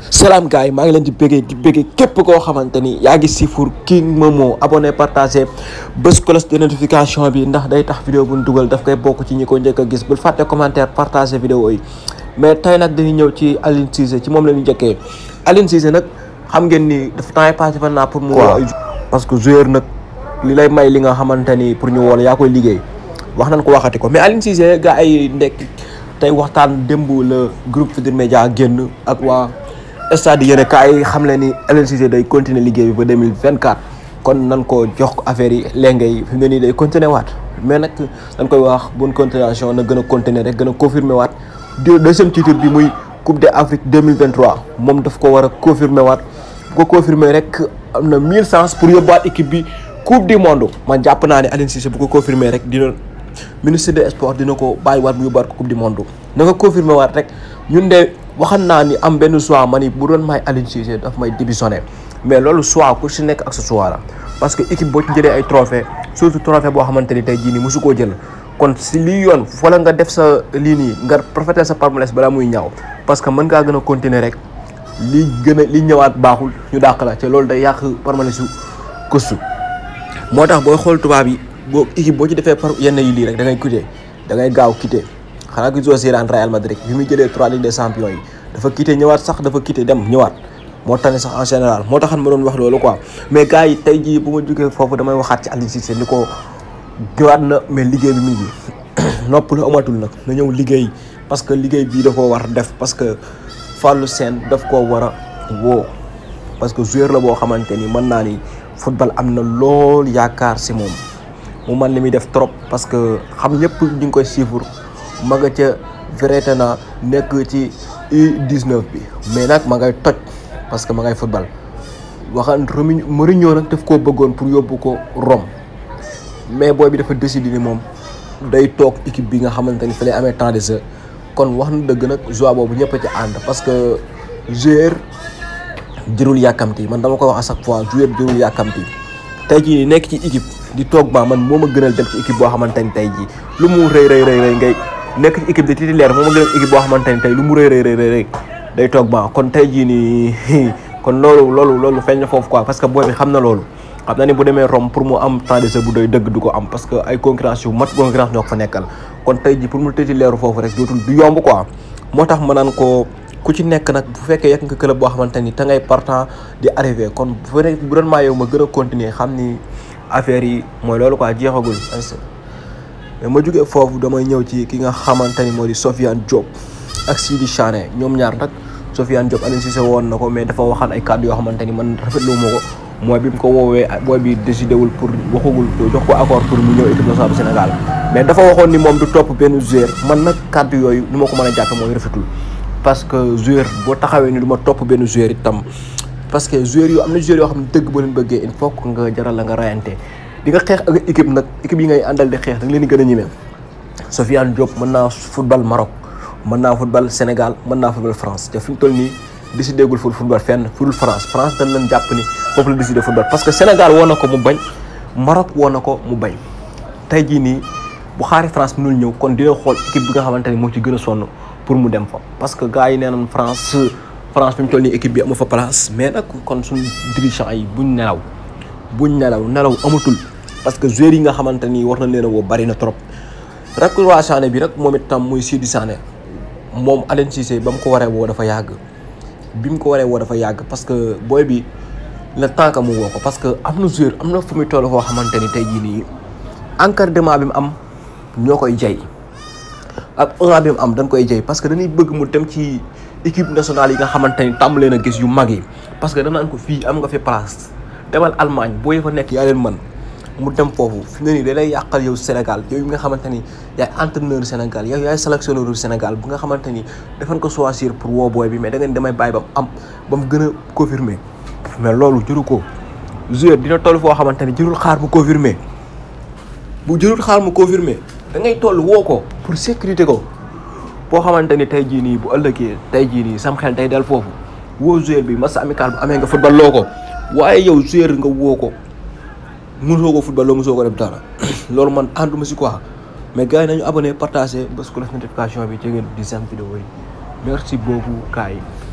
salaam gars yi maa ngi leen di bëggee képp koo xamante ni yaa ngi siifur King Momo abonné partagé bés cloche de notification bi ndax day tax vidéo bu ñu dugal daf koy bokk ci ñi ko njëkk a gis bul fàtte commentaire partagé vidéo yi. mais tey nag dañuy ñëw ci Aliou Cissé ci moom la ñu njëkkee Aliou Cissé nag xam ngeen ni dafa temps passé fan naa pour mu woo parce que joueur nag li lay may li nga xamante ni pour ñu woo la yaa koy liggéey wax nañ ko waxati ko mais Aliou Cissé gars yi ndekk tey waxtaan démb la groupe Futurs Médias génn ak waa stade yéen kaay xam leen ni Aliou Cissé day continuer liggéey bi ba 2024 kon nan ko jox affaire yi léegi fi mu ne nii day continuer waat mais nag dañ koy wax bonne continuation na gën a continuer rek gën a confirmer waat deuxième titre bi muy Coupe d'Afrique 2023 moom daf ko war a confirmer waat bu ko confirmer rek am na 1000 chances pour yóbbuwaat équipe bi Coupe du Monde man jàpp naa ne Aliou Cissé bu ko confirmer rek dina ministre des sports dina ko bàyyiwaat mu yóbbuwaat ko Coupe du Monde na nga confirmer waat rek ñun de waxan naa ni am benn choix ma ni bu doon may Aliou Cissé daf may démissionner mais loolu choix ku si nekk ak sa choix la parce que équipe boo ci jëlee ay trophée surtout trophée boo xamante ni tey jii nii mosu koo jël kon si lii yoon wala nga def sa lii nii nga profiter sa palmarès balaa muy ñaaw parce que mën ngaa gën a continuer rek li ñëwaat baaxul ñu dàq la te loolu day yàq palmarès su këstu moo tax booy xool tubaab yi boo équipe boo ci defee par yenn yi lii rek da ngay quitté da ngay gaaw quitté xanaa gisoo Zidane Real Madrid bi muy jëlee 3 Ligue des Champions yi dafa quitté ñëwaat sax dafa quitté dem ñëwaat moo tane sax en général moo taxan ma doon wax loolu quoi mais gars yi tey jii bu ma jógee foofu damay waxaat ci Aliou Cissé ni ko ñëwaat na mais liggéey bi mu ngi nopp lu amatul nag na ñëw liggéey parce que liggéey bii da koo war def parce que Fallou Sène daf koo war a woo parce que joueur la boo xamante ni mën naa ni football am na lool yaakaar si moom mu man li muy def trop parce que xam ñëpp ñu ngi koy suivre ma nga ca vérité na nekk ci U19 bi mais nag ma ngay toj parce que ma ngay football waxaan Mourinho nag daf koo bëggoon pour yóbbu ko Rome mais booy bi dafa décidé ni moom day toog équipe bi nga xamante ni fa lay amee temps de jeu kon wax na dëgg nag joueur boobu ñëpp a ci ànd parce que joueur jërul yàkkamti man dama koy wax à chaque fois joueur jërul yàkkamti tey jii nekk ci équipe di toog ba man moo ma gënal dem ci équipe boo xamante ni tey jii lu mu rëy ngay nekk ci équipe de titulaire moo ma gënal équipe boo xamante ni tey lu mu rëy day toog ba kon tey jii nii kon loolu feeñ na foofu quoi parce que booy bi xam na loolu xam na ni bu demee Rome pour mu am temps de jeu bu doy dëgg du ko am parce que ay concurrence yu mat concurrence ñoo ko fa nekkal kon tey jii pour mu titulaire foofu rek dootul du yomb quoi moo tax ma naan ko ku ci nekk nag bu fekkee yegg nga club boo xamante ni te ngay partant di arrivé kon bu doon maa yow ma gën a continuer xam ni affaire yi mooy loolu quoi jeexagul mais ma jógee foofu damay ñëw ci ki nga xamante ni moo di Sofiane Diop ak Sidi Chané ñoom ñaar nag Sofiane Diop Aliou Cissé woon na ko mais dafa waxal ay kàddu yoo xamante ni man rafetlu ma ko mooy bi mu ko woowee booy bi décidé wul pour waxagul jox ko accord pour mu ñëw équipe nationale bu Sénégal mais dafa waxoon ni moom du topp benn joueur man nag kàddu yooyu ni ma ko mën a jàppe mooy rafetul parce que joueur boo taxawee ni du ma topp benn joueur itam parce que joueur yu am na joueur yoo xam ne dëgg boo leen bëggee il faut que nga jaral la nga rayante di nga xeex ak équipe nag équipe yi ngay àndal di xeex da nga leen di gën a ñemee Sofiane Diop mën naa football Maroc mën naa football Sénégal mën naa football France te fi mu toll nii décidé gul football fenn fudul France dañ leen jàpp ni foofu la décidé football parce que Sénégal woo na ko mu bañ Maroc woo na ko mu bañ tey jii nii bu xaari France mënul ñëw kon dina xool équipe bi nga xamante ni moo ci gën a sonn pour mu dem fa parce que gars yi nee nañ France fi mu toll nii équipe bi amu fa place mais nag kon suñu dirigeant yi buñ nelaw amatul parce que joueurs yi nga xamante ni war na leen a woo bari na trop rek waa Sané bi nag moom itam muy Sidi Sané moom Aliou Cissé ba mu ko waree woo dafa yàgg parce que booy bi le temps que mu woo ko parce que am na joueur am na fu muy toll foo xamante ni tey jii nii encadrement bi mu am ñoo koy jay ak un bi mu am dañ koy jay parce que dañuy bëgg mu dem ci équipe nationale yi nga xamante ni tàmm leen a gis yu mag yi parce que danaan ko fii am nga fi place demal Allemagne booy fa nekk yaa leen mën mu dem foofu fi mu ne nii da lay yàqal yow Sénégal yow nga xamante ni yaay entraîneur Sénégal yow yaay sélectionneur Sénégal bu nga xamante ni dafañ ko choisir pour woo booy bi mais da ngeen damay bàyyi ba mu gën a confirmer mais loolu jëru ko joueur dina toll foo xamante ni jërul xaar mu confirmer da ngay toll woo ko pour sécurité ko boo xamante ni tey jii nii bu ëllëgee tey jii nii sam xel day dal foofu woo joueur bi match amical bu amee nga football loo ko waaye yow joueur nga woo ko mosoo ko football loo mosoo ko def dara loolu man ànduma si quoi mais gars yi nañu abonné partagé bés ko def notification bi ci ngeen di seen vidéo yi merci beaucoup gars yi